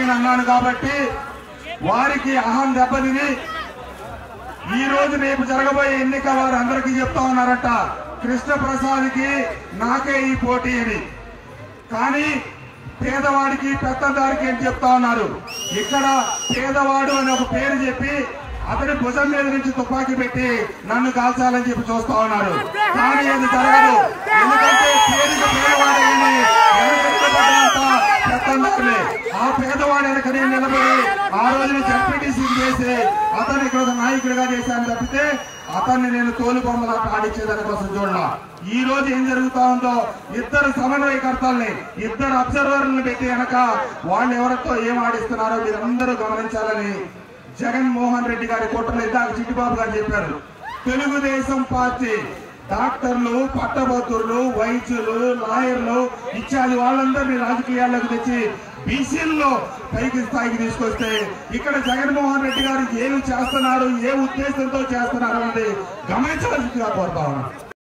అని అన్నాను కాబట్టి వారికి అహం దెబ్బతిని ఈ రోజు రేపు జరగబోయే ఎన్నిక వారు అందరికీ చెప్తా ఉన్నారట, కృష్ణప్రసాద్కి నాకే ఈ పోటీ అని. కానీ పేదవాడికి పెత్తందారికి ఏం చెప్తా ఉన్నారు. ఇక్కడ పేదవాడు అని ఒక పేరు చెప్పి అతని భుజం మీద నుంచి తుపాకీ పెట్టి నన్ను కాల్చాలని చెప్పి చూస్తా ఉన్నారు. కానీ అది జరగదు. ఎందుకంటే పేరుకి పేదవాడని పెత్తందారులే. ఆ పేదవాడు వెనకనే నిలబడి ఆ రోజున జడ్పీటీసీ చేసి అతను ఇక్కడ ఒక నాయకుడిగా చేశాను తప్పితే అతన్ని నేను తోలుబొమ్మలా ఆడించేదాని కోసం చూడాల. ఈ రోజు ఏం జరుగుతా ఉందో, ఇద్దరు సమన్వయకర్తల్ని, ఇద్దరు అబ్జర్వర్లను పెట్టి వెనక వాళ్ళు ఎవరితో ఏం ఆడిస్తున్నారో మీరందరూ గమనించాలని జగన్మోహన్ రెడ్డి గారి కుట్రలు ఇందాక చిట్టిబాబు గారు చెప్పారు. తెలుగుదేశం పార్టీ డాక్టర్లు, పట్టభద్రులు, వైద్యులు, లాయర్లు ఇత్యాది వాళ్ళందరినీ రాజకీయాల్లోకి తెచ్చి బీసీల్లో పైకి స్థాయికి తీసుకొస్తే ఇక్కడ జగన్మోహన్ రెడ్డి గారు ఏమి చేస్తున్నారు, ఏ ఉద్దేశంతో చేస్తున్నారు అన్నది గమనించవలసిందిగా కోరుతా ఉన్నాను.